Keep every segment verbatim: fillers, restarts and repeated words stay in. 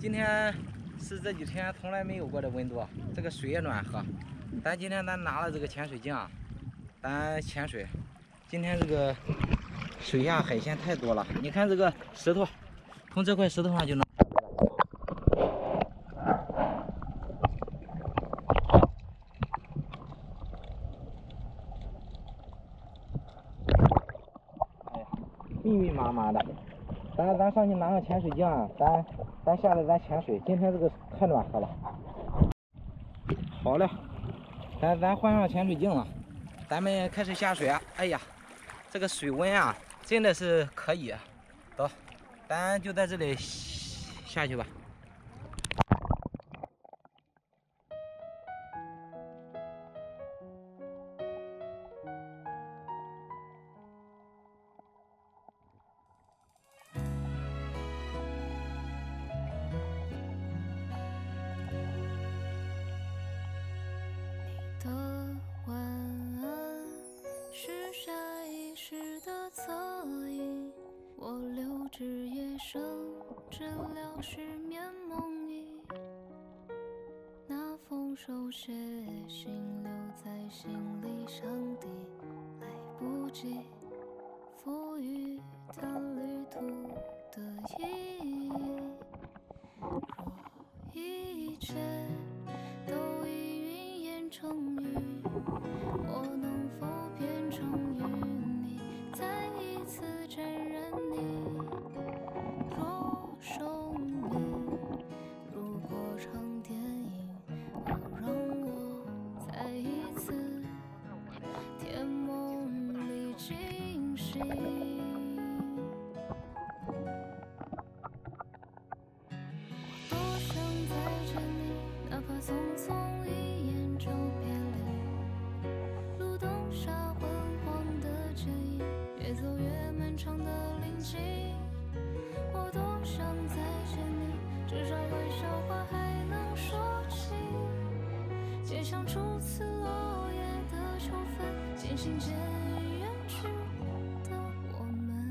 今天是这几天从来没有过的温度，这个水也暖和。咱今天咱拿了这个潜水镜啊，咱潜水。今天这个水下海鲜太多了，你看这个石头，从这块石头上就能。 密密麻麻的，咱咱上去拿个潜水镜啊，咱咱下来咱潜水。今天这个太暖和了。好嘞，咱咱换上潜水镜了，咱们开始下水啊！哎呀，这个水温啊真的是可以。走，咱就在这里下去吧。 的晚安是下意识的侧影，我留至夜深，治疗失眠梦呓。那封手写信留在心里，上帝来不及赋予它旅途的意义。若一切都已云烟成雨，我能否变成与你再一次沾染你？若生命如果场电影，哦，让我再一次甜梦里惊醒。 匆匆一眼就别离，路灯下昏黄的剪影，越走越漫长的林径。我多想再见你，至少玩笑话还能说起。街上初次落叶的秋分，渐行渐远去的我们。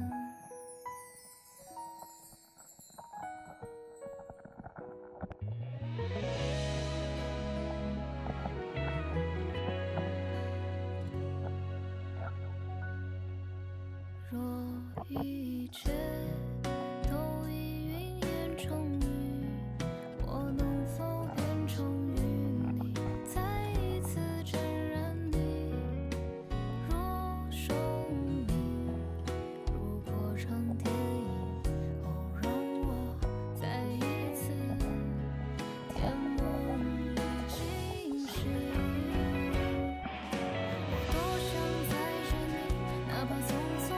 若一切都已云烟成雨，我能否变成与你再一次沾染你？若生命如果场电影，哦，让我再一次甜梦里惊醒。我多想再见你，哪怕匆匆。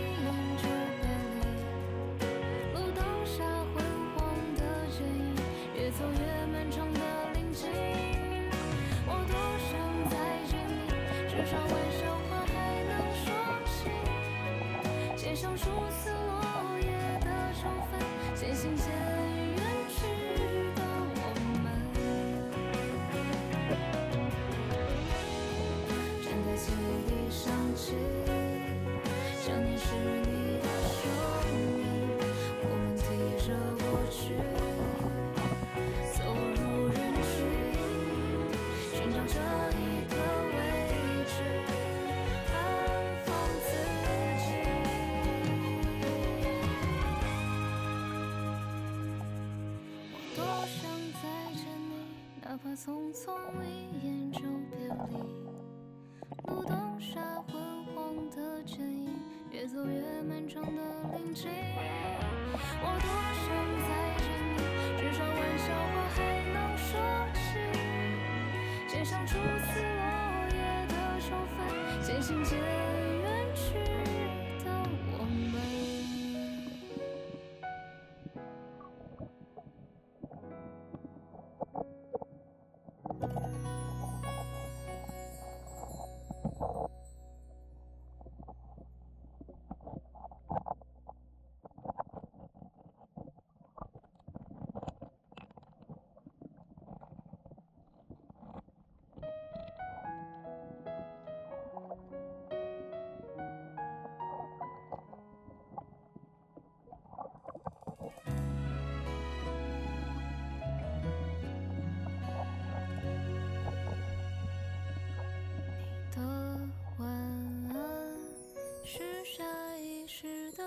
越走越漫长的林径，我多想再见你，至少玩笑话还能说起。街上初次落叶的秋分，渐行渐远去的我们，站在记忆里想起，想念是你的声音，我们提着过去。 这一个位置，安放自己。我多想再见你，哪怕匆匆一眼就别离。路灯下昏黄的剪影，越走越漫长的林径。我多想再见你，至少玩笑话还能说起。 街上初次落叶的秋分，渐行渐远去的我们。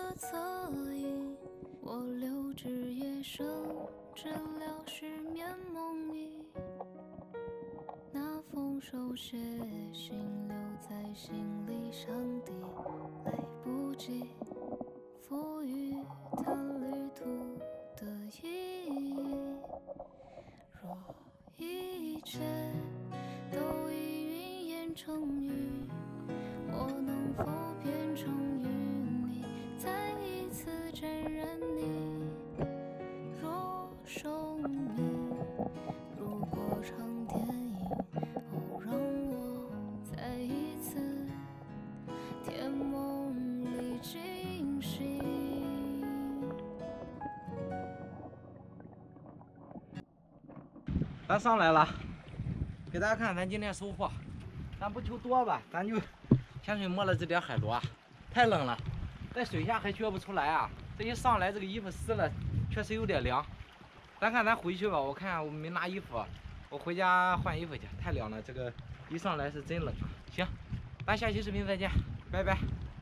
侧影，我留至夜深，治疗失眠梦呓。那封手写信留在心里，上帝来不及赋予它旅途的意义。若一切都已云烟成雨，我能否变成淤泥，再一次沾染你？若生命如果场电影，哦，让我再一次甜梦里惊醒。 咱上来了，给大家看咱今天收获。咱不求多吧，咱就潜水摸了这点海螺，太冷了，在水下还觉不出来啊。这一上来，这个衣服湿了，确实有点凉。咱看咱回去吧，我看我没拿衣服，我回家换衣服去，太凉了。这个一上来是真冷啊。行，咱下期视频再见，拜拜。